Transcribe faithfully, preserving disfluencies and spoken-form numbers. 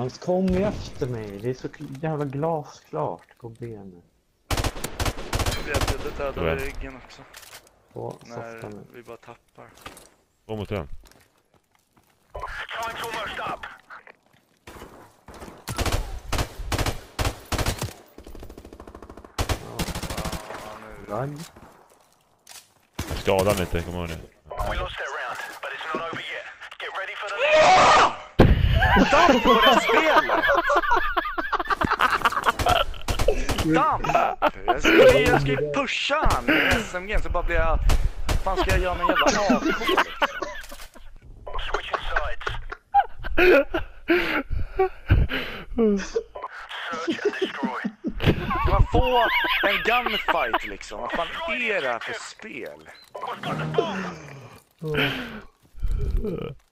Max, kom efter mig. Det är så jävla glasklart. Gå benet. Jag vet, det dödade ryggen också. På När softan. vi bara tappar. Gå mot den. Ja, nu. Ragg. Skada mig inte, kom ihåg det. Damp på det spelet! Damp! Jag ska, jag ska ju pusha han i S M G så bara blir jag... Fan ska jag göra med en jävla A K liksom? Kan man få en gunfight liksom? Vad fan är det här för spel?